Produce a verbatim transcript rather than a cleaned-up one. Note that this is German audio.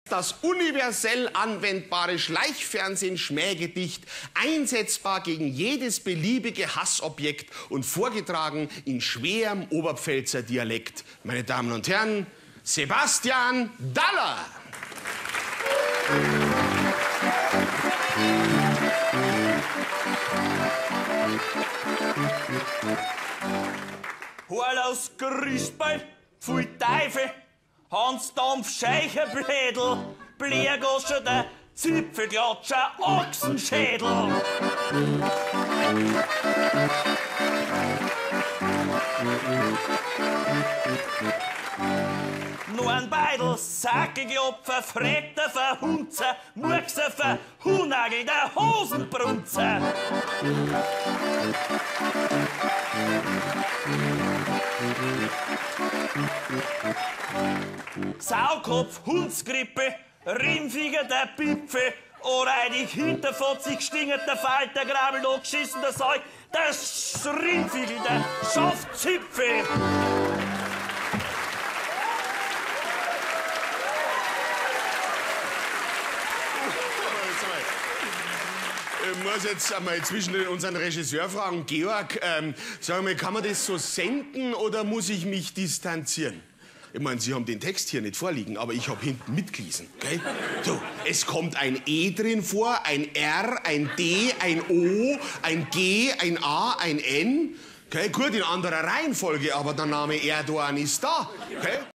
Das universell anwendbare Schleichfernsehen-Schmähgedicht, einsetzbar gegen jedes beliebige Hassobjekt und vorgetragen in schwerem Oberpfälzer Dialekt. Meine Damen und Herren, Sebastian Daller! Horlaus Grüßball, Pfui Teufel, Hans Dampf Scheicherblädel, Bleergoscher der Zipfelklatscher Ochsenschädel. Nur ein Beidel, Sackelklopfer, Fretter, Verhunzer, Murkser, Verhunagel, der Hosenbrunzer. Saukopf, Hundsgrippe, Rinnfieger, der Pipfe, oreidig hinterfotzig, stingert der Falter, Grabel, angeschissen, der Zeug, das Rinnfiegel, der Schaftzipfel. Ich muss jetzt einmal zwischen unseren Regisseur fragen. Georg, ähm, sag mal, kann man das so senden oder muss ich mich distanzieren? Ich meine, Sie haben den Text hier nicht vorliegen, aber ich habe hinten mitgelesen, gell? So, es kommt ein E drin vor, ein R, ein D, ein O, ein G, ein A, ein N. Gell? Gut, in anderer Reihenfolge, aber der Name Erdogan ist da, gell?